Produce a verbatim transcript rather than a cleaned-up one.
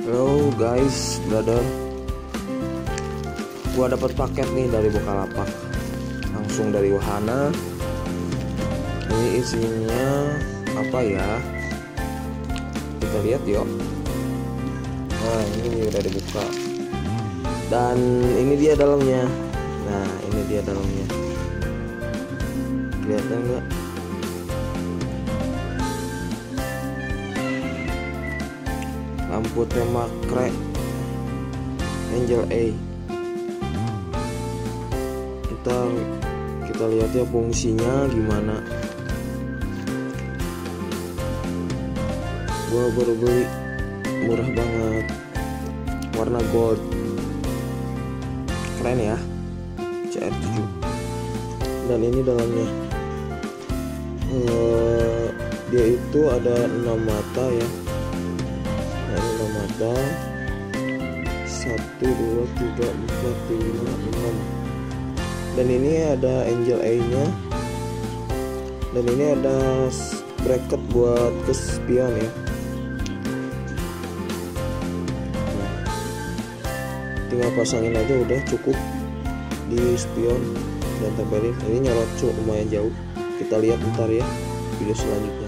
Halo guys, brother. Gua dapat paket nih dari Bukalapak, langsung dari Wahana. Ini isinya apa ya? Kita lihat yuk. Nah, ini udah dibuka. Dan ini dia dalamnya. Nah, ini dia dalamnya. Kelihatan nggak? Lampu tema krek Angel A. Kita kita lihat ya fungsinya gimana. Gua baru beli, murah banget, warna gold, keren ya, C R tujuh. Dan ini dalamnya uh, dia itu ada enam mata ya. Nah, ini enam mata, satu dua tiga empat lima enam. Dan ini ada Angel A nya. Dan ini ada bracket buat ke spion ya. Nah, tinggal pasangin aja udah cukup di spion dan tempelin. Ini nyolot lumayan jauh. Kita lihat ntar ya video selanjutnya.